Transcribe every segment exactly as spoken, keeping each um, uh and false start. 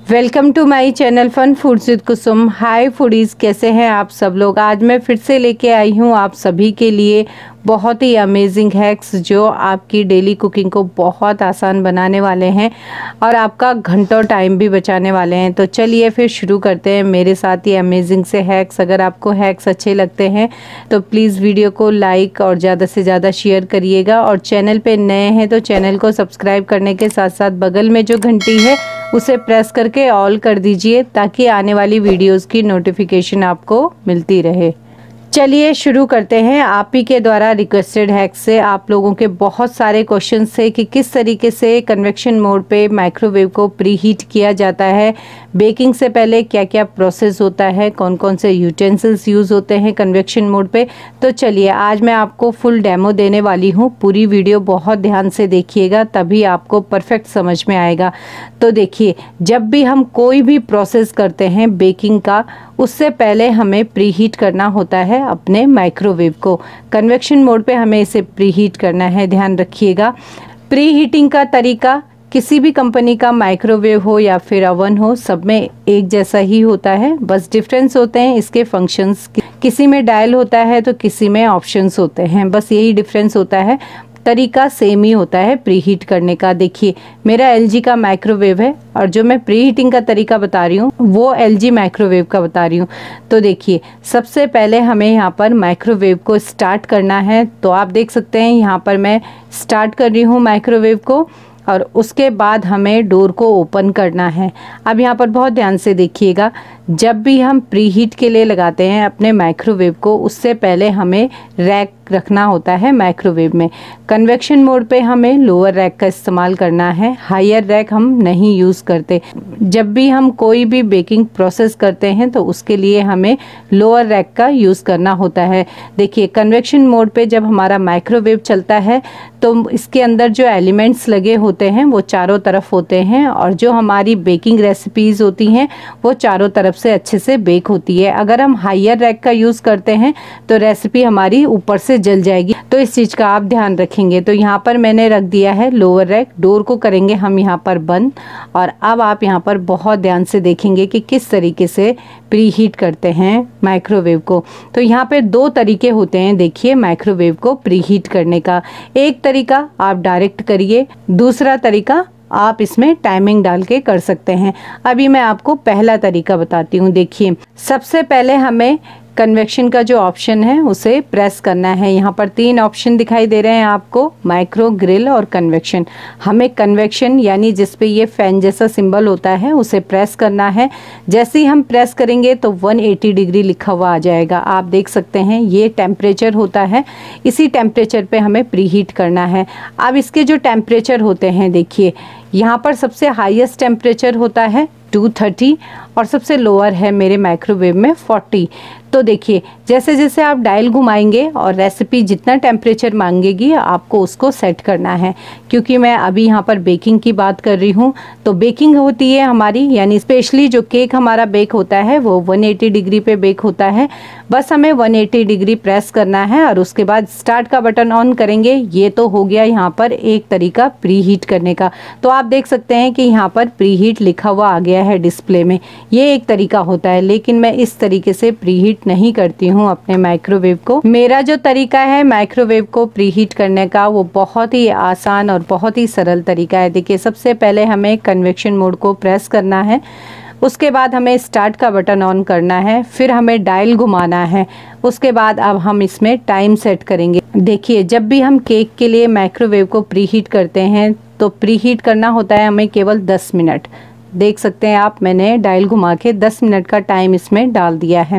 Welcome to my channel fun foods with Kusum. Hi foodies, कैसे हैं आप सब लोग। आज मैं फिर से लेके आई हूँ आप सभी के लिए बहुत ही अमेजिंग हैक्स जो आपकी डेली कुकिंग को बहुत आसान बनाने वाले हैं और आपका घंटों टाइम भी बचाने वाले हैं। तो चलिए फिर शुरू करते हैं मेरे साथ ये अमेजिंग से हैक्स। अगर आपको हैक्स अच्छे लगते हैं तो प्लीज़ वीडियो को लाइक और ज़्यादा से ज़्यादा शेयर करिएगा, और चैनल पे नए हैं तो चैनल को सब्सक्राइब करने के साथ साथ बगल में जो घंटी है उसे प्रेस करके ऑल कर दीजिए ताकि आने वाली वीडियोस की नोटिफिकेशन आपको मिलती रहे। चलिए शुरू करते हैं आप ही के द्वारा रिक्वेस्टेड हैक से। आप लोगों के बहुत सारे क्वेश्चन थे कि किस तरीके से कन्वेक्शन मोड पे माइक्रोवेव को प्री हीट किया जाता है, बेकिंग से पहले क्या क्या प्रोसेस होता है, कौन कौन से यूटेंसिल्स यूज़ होते हैं कन्वेक्शन मोड पे। तो चलिए आज मैं आपको फुल डेमो देने वाली हूँ। पूरी वीडियो बहुत ध्यान से देखिएगा तभी आपको परफेक्ट समझ में आएगा। तो देखिए, जब भी हम कोई भी प्रोसेस करते हैं बेकिंग का, उससे पहले हमें प्री हीट करना होता है अपने माइक्रोवेव को। कन्वेक्शन मोड पे हमें इसे प्री हीट करना है, ध्यान रखिएगा। प्री हीटिंग का तरीका किसी भी कंपनी का माइक्रोवेव हो या फिर अवन हो, सब में एक जैसा ही होता है, बस डिफरेंस होते हैं इसके फंक्शंस। किसी में डायल होता है तो किसी में ऑप्शंस होते हैं, बस यही डिफरेंस होता है। तरीका सेम ही होता है प्री हीट करने का। देखिए मेरा एलजी का माइक्रोवेव है और जो मैं प्री हीटिंग का तरीका बता रही हूँ वो एलजी माइक्रोवेव का बता रही हूँ। तो देखिए सबसे पहले हमें यहाँ पर माइक्रोवेव को स्टार्ट करना है। तो आप देख सकते हैं यहाँ पर मैं स्टार्ट कर रही हूँ माइक्रोवेव को, और उसके बाद हमें डोर को ओपन करना है। अब यहाँ पर बहुत ध्यान से देखिएगा, जब भी हम प्री हीट के लिए लगाते हैं अपने माइक्रोवेव को, उससे पहले हमें रैक रखना होता है माइक्रोवेव में। कन्वेक्शन मोड पे हमें लोअर रैक का इस्तेमाल करना है, हायर रैक हम नहीं यूज़ करते। जब भी हम कोई भी बेकिंग प्रोसेस करते हैं तो उसके लिए हमें लोअर रैक का यूज़ करना होता है। देखिए कन्वेक्शन मोड पे जब हमारा माइक्रोवेव चलता है तो इसके अंदर जो एलिमेंट्स लगे होते हैं वो चारों तरफ होते हैं, और जो हमारी बेकिंग रेसिपीज़ होती हैं वो चारों तरफ से अच्छे से बेक होती है। अगर हम हायर रैक का यूज़ करते हैं तो रेसिपी हमारी ऊपर से जल जाएगी, तो इस चीज़ का आप ध्यान रखेंगे। तो यहाँ पर मैंने रख दिया है लोअर रैक। डोर को करेंगे हम यहाँ पर बंद, और अब आप यहाँ पर बहुत ध्यान से देखेंगे कि किस तरीके से प्री हीट करते हैं माइक्रोवेव को। तो यहाँ पे दो तरीके होते हैं देखिए माइक्रोवेव को प्री हीट करने का। एक तरीका आप डायरेक्ट करिए, दूसरा तरीका आप इसमें टाइमिंग डाल के कर सकते हैं। अभी मैं आपको पहला तरीका बताती हूँ। देखिए सबसे पहले हमें कन्वेक्शन का जो ऑप्शन है उसे प्रेस करना है। यहाँ पर तीन ऑप्शन दिखाई दे रहे हैं आपको, माइक्रो, ग्रिल और कन्वेक्शन। हमें कन्वेक्शन यानी जिस पे ये फैन जैसा सिंबल होता है उसे प्रेस करना है। जैसे ही हम प्रेस करेंगे तो एक सौ अस्सी डिग्री लिखा हुआ आ जाएगा। आप देख सकते हैं ये टेम्परेचर होता है, इसी टेम्परेचर पे हमें प्री हीट करना है। अब इसके जो टेम्परेचर होते हैं देखिए, यहाँ पर सबसे हाईएस्ट टेम्परेचर होता है दो सौ तीस और सबसे लोअर है मेरे माइक्रोवेव में चालीस। तो देखिए जैसे जैसे आप डायल घुमाएंगे और रेसिपी जितना टेम्परेचर मांगेगी आपको उसको सेट करना है। क्योंकि मैं अभी यहाँ पर बेकिंग की बात कर रही हूँ, तो बेकिंग होती है हमारी, यानी स्पेशली जो केक हमारा बेक होता है वो एक सौ अस्सी डिग्री पे बेक होता है। बस हमें एक सौ अस्सी डिग्री प्रेस करना है और उसके बाद स्टार्ट का बटन ऑन करेंगे। ये तो हो गया यहाँ पर एक तरीका प्री हीट करने का। तो आप देख सकते हैं कि यहाँ पर प्री हीट लिखा हुआ आ गया है डिस्प्ले में। ये एक तरीका होता है, लेकिन मैं इस तरीके से प्री हीट नहीं करती हूँ अपने माइक्रोवेव को। मेरा जो तरीका है माइक्रोवेव को प्री हीट करने का वो बहुत ही आसान और बहुत ही सरल तरीका है। देखिए सबसे पहले हमें कन्वेक्शन मोड को प्रेस करना है, उसके बाद हमें स्टार्ट का बटन ऑन करना है, फिर हमें डायल घुमाना है। उसके बाद अब हम इसमें टाइम सेट करेंगे। देखिए जब भी हम केक के लिए माइक्रोवेव को प्री हीट करते हैं तो प्री हीट करना होता है हमें केवल दस मिनट। देख सकते हैं आप, मैंने डायल घुमा के दस मिनट का टाइम इसमें डाल दिया है।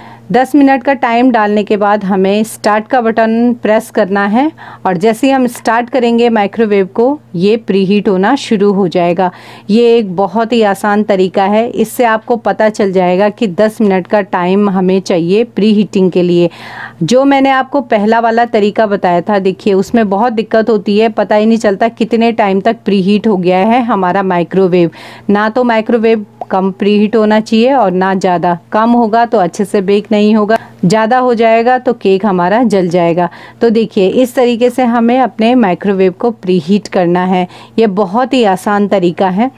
दस मिनट का टाइम डालने के बाद हमें स्टार्ट का बटन प्रेस करना है, और जैसे ही हम स्टार्ट करेंगे माइक्रोवेव को ये प्री हीट होना शुरू हो जाएगा। ये एक बहुत ही आसान तरीका है, इससे आपको पता चल जाएगा कि दस मिनट का टाइम हमें चाहिए प्री हीटिंग के लिए। जो मैंने आपको पहला वाला तरीका बताया था देखिए उसमें बहुत दिक्कत होती है, पता ही नहीं चलता कितने टाइम तक प्री हीट हो गया है हमारा माइक्रोवेव। ना तो माइक्रोवेव कम प्री हीट होना चाहिए और ना ज़्यादा। कम होगा तो अच्छे से बेक नहीं होगा, ज़्यादा हो जाएगा तो केक हमारा जल जाएगा। तो देखिए इस तरीके से हमें अपने माइक्रोवेव को प्री हीट करना है। ये बहुत ही आसान तरीका है।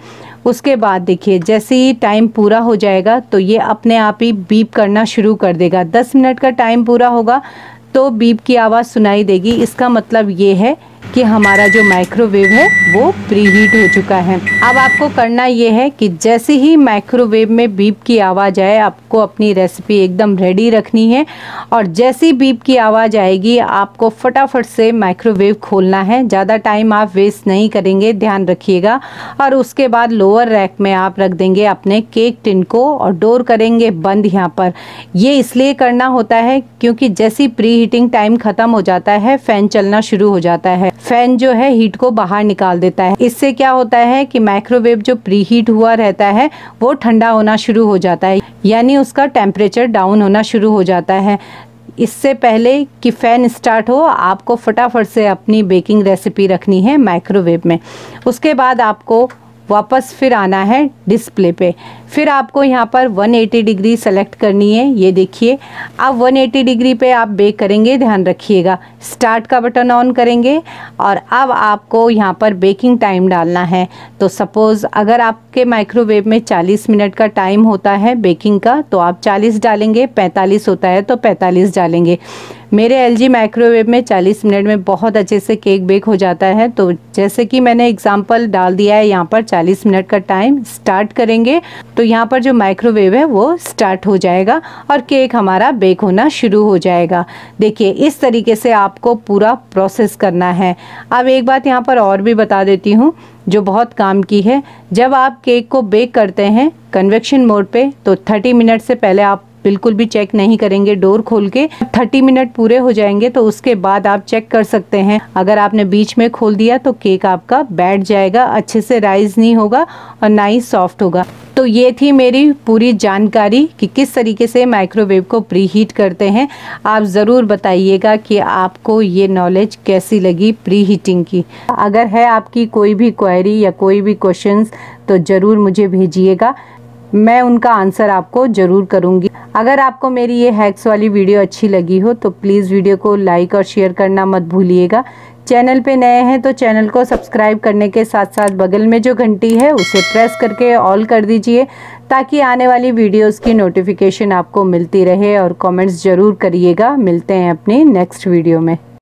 उसके बाद देखिए जैसे ही टाइम पूरा हो जाएगा तो ये अपने आप ही बीप करना शुरू कर देगा। दस मिनट का टाइम पूरा होगा तो बीप की आवाज़ सुनाई देगी। इसका मतलब ये है कि हमारा जो माइक्रोवेव है वो प्रीहीट हो चुका है। अब आपको करना ये है कि जैसे ही माइक्रोवेव में बीप की आवाज़ आए आपको अपनी रेसिपी एकदम रेडी रखनी है, और जैसी बीप की आवाज़ आएगी आपको फटाफट से माइक्रोवेव खोलना है। ज़्यादा टाइम आप वेस्ट नहीं करेंगे, ध्यान रखिएगा। और उसके बाद लोअर रैक में आप रख देंगे अपने केक टिन को और डोर करेंगे बंद। यहाँ पर ये इसलिए करना होता है क्योंकि जैसी प्री हीटिंग टाइम ख़त्म हो जाता है फ़ैन चलना शुरू हो जाता है। फैन जो है हीट को बाहर निकाल देता है। इससे क्या होता है कि माइक्रोवेव जो प्री हीट हुआ रहता है वो ठंडा होना शुरू हो जाता है, यानी उसका टेम्परेचर डाउन होना शुरू हो जाता है। इससे पहले कि फ़ैन स्टार्ट हो आपको फटाफट से अपनी बेकिंग रेसिपी रखनी है माइक्रोवेव में। उसके बाद आपको वापस फिर आना है डिस्प्ले पे। फिर आपको यहाँ पर एक सौ अस्सी डिग्री सेलेक्ट करनी है। ये देखिए अब एक सौ अस्सी डिग्री पे आप बेक करेंगे, ध्यान रखिएगा। स्टार्ट का बटन ऑन करेंगे और अब आपको यहाँ पर बेकिंग टाइम डालना है। तो सपोज़ अगर आपके माइक्रोवेव में चालीस मिनट का टाइम होता है बेकिंग का तो आप चालीस डालेंगे, पैंतालीस होता है तो पैंतालीस डालेंगे। मेरे एलजी माइक्रोवेव में चालीस मिनट में बहुत अच्छे से केक बेक हो जाता है। तो जैसे कि मैंने एग्जांपल डाल दिया है यहाँ पर चालीस मिनट का टाइम, स्टार्ट करेंगे तो यहाँ पर जो माइक्रोवेव है वो स्टार्ट हो जाएगा और केक हमारा बेक होना शुरू हो जाएगा। देखिए इस तरीके से आपको पूरा प्रोसेस करना है। अब एक बात यहाँ पर और भी बता देती हूँ जो बहुत काम की है। जब आप केक को बेक करते हैं कन्वेक्शन मोड पे तो तीस मिनट से पहले आप बिल्कुल भी चेक नहीं करेंगे डोर खोल के। तीस मिनट पूरे हो जाएंगे तो उसके बाद आप चेक कर सकते हैं। अगर आपने बीच में खोल दिया तो केक आपका बैठ जाएगा, अच्छे से राइज नहीं होगा और ना ही सॉफ्ट होगा। तो ये थी मेरी पूरी जानकारी कि किस तरीके से माइक्रोवेव को प्री हीट करते हैं। आप ज़रूर बताइएगा कि आपको ये नॉलेज कैसी लगी प्री हीटिंग की। अगर है आपकी कोई भी क्वेरी या कोई भी क्वेश्चंस तो ज़रूर मुझे भेजिएगा, मैं उनका आंसर आपको ज़रूर करूँगी। अगर आपको मेरी ये हैक्स वाली वीडियो अच्छी लगी हो तो प्लीज़ वीडियो को लाइक और शेयर करना मत भूलिएगा। चैनल पे नए हैं तो चैनल को सब्सक्राइब करने के साथ साथ बगल में जो घंटी है उसे प्रेस करके ऑल कर दीजिए ताकि आने वाली वीडियोस की नोटिफिकेशन आपको मिलती रहे। और कमेंट्स ज़रूर करिएगा। मिलते हैं अपनी नेक्स्ट वीडियो में।